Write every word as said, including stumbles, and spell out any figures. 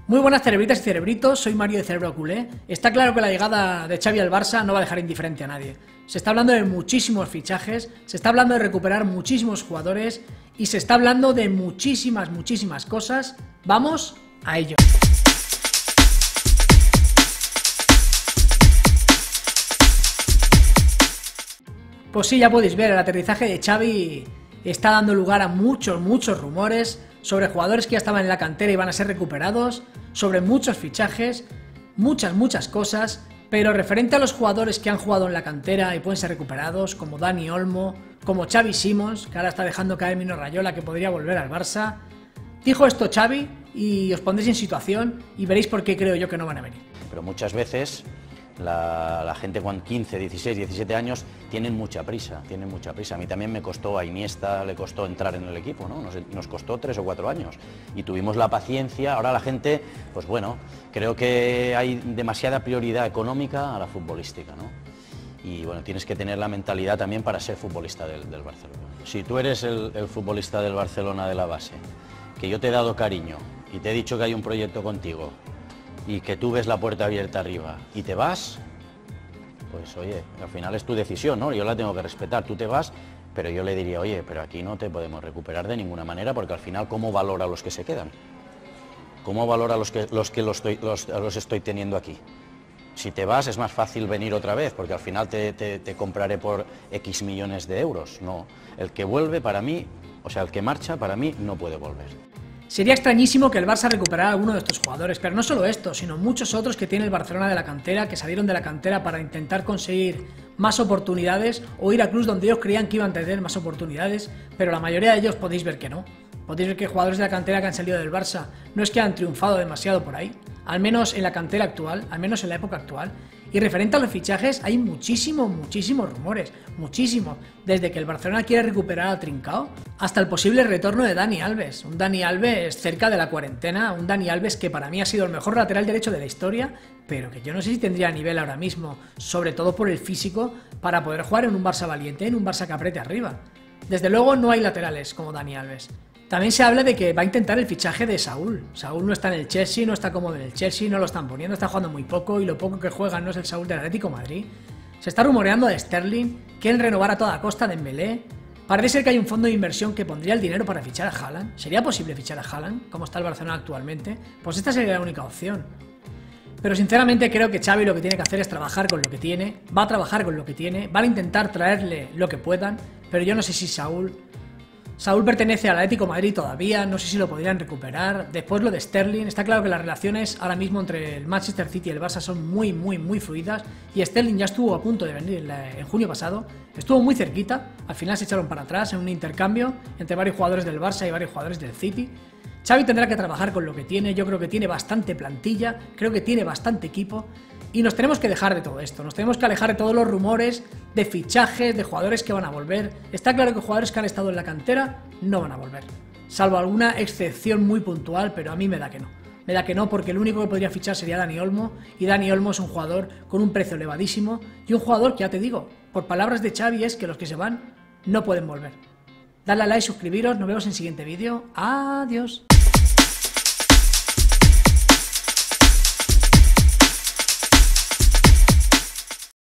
Muy buenas cerebritas y cerebritos, soy Mario de Cerebro Culé. Está claro que la llegada de Xavi al Barça no va a dejar indiferente a nadie. Se está hablando de muchísimos fichajes, se está hablando de recuperar muchísimos jugadores y se está hablando de muchísimas, muchísimas cosas. Vamos a ello. Pues sí, ya podéis ver, el aterrizaje de Xavi está dando lugar a muchos, muchos rumores sobre jugadores que ya estaban en la cantera y van a ser recuperados, sobre muchos fichajes, muchas, muchas cosas, pero referente a los jugadores que han jugado en la cantera y pueden ser recuperados, como Dani Olmo, como Xavi Simons, que ahora está dejando caer Mino Raiola, que podría volver al Barça. Dijo esto Xavi y os pondréis en situación y veréis por qué creo yo que no van a venir. Pero muchas veces la, la gente con quince, dieciséis, diecisiete años tienen mucha prisa, tienen mucha prisa. A mí también me costó, a Iniesta le costó entrar en el equipo, ¿no? Nos, nos costó tres o cuatro años y tuvimos la paciencia. Ahora la gente, pues bueno, creo que hay demasiada prioridad económica a la futbolística, ¿no? Y bueno, tienes que tener la mentalidad también para ser futbolista del, del Barcelona. Si tú eres el, el futbolista del Barcelona de la base, que yo te he dado cariño y te he dicho que hay un proyecto contigo y que tú ves la puerta abierta arriba y te vas, pues oye, al final es tu decisión, ¿no? Yo la tengo que respetar, tú te vas, pero yo le diría, oye, pero aquí no te podemos recuperar de ninguna manera, porque al final, ¿cómo valora a los que se quedan? ¿Cómo valora a los que los, que los, estoy, los, los estoy teniendo aquí? Si te vas es más fácil venir otra vez, porque al final te, te, te compraré por X millones de euros. No, el que vuelve para mí, o sea, el que marcha para mí no puede volver. Sería extrañísimo que el Barça recuperara a alguno de estos jugadores, pero no solo esto, sino muchos otros que tiene el Barcelona de la cantera, que salieron de la cantera para intentar conseguir más oportunidades o ir a clubes donde ellos creían que iban a tener más oportunidades, pero la mayoría de ellos podéis ver que no. Podéis ver que jugadores de la cantera que han salido del Barça no es que han triunfado demasiado por ahí, al menos en la cantera actual, al menos en la época actual. Y referente a los fichajes, hay muchísimos, muchísimos rumores, muchísimos. Desde que el Barcelona quiere recuperar a Trincao hasta el posible retorno de Dani Alves. Un Dani Alves cerca de la cuarentena, un Dani Alves que para mí ha sido el mejor lateral derecho de la historia, pero que yo no sé si tendría nivel ahora mismo, sobre todo por el físico, para poder jugar en un Barça valiente, en un Barça que apriete arriba. Desde luego no hay laterales como Dani Alves. También se habla de que va a intentar el fichaje de Saúl. Saúl no está en el Chelsea, no está cómodo en el Chelsea, no lo están poniendo, está jugando muy poco y lo poco que juega no es el Saúl del Atlético de Madrid. Se está rumoreando de Sterling, quieren renovar a toda costa de Dembélé. Parece ser que hay un fondo de inversión que pondría el dinero para fichar a Haaland. ¿Sería posible fichar a Haaland, como está el Barcelona actualmente? Pues esta sería la única opción. Pero sinceramente creo que Xavi lo que tiene que hacer es trabajar con lo que tiene, va a trabajar con lo que tiene, van a intentar traerle lo que puedan, pero yo no sé si Saúl... Saúl pertenece al Atlético de Madrid todavía, no sé si lo podrían recuperar. Después lo de Sterling, está claro que las relaciones ahora mismo entre el Manchester City y el Barça son muy, muy, muy fluidas. Y Sterling ya estuvo a punto de venir en junio pasado, estuvo muy cerquita, al final se echaron para atrás en un intercambio entre varios jugadores del Barça y varios jugadores del City. Xavi tendrá que trabajar con lo que tiene, yo creo que tiene bastante plantilla, creo que tiene bastante equipo. Y nos tenemos que dejar de todo esto, nos tenemos que alejar de todos los rumores de fichajes, de jugadores que van a volver. Está claro que jugadores que han estado en la cantera no van a volver, salvo alguna excepción muy puntual, pero a mí me da que no. Me da que no porque el único que podría fichar sería Dani Olmo, y Dani Olmo es un jugador con un precio elevadísimo y un jugador que ya te digo, por palabras de Xavi es que los que se van no pueden volver. Dadle a like, suscribiros, nos vemos en el siguiente vídeo. Adiós.